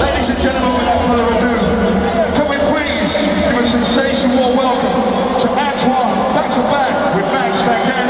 Ladies and gentlemen, without further ado, can we please give a sensational warm welcome to Antoine, back to back with Max Van Gogh.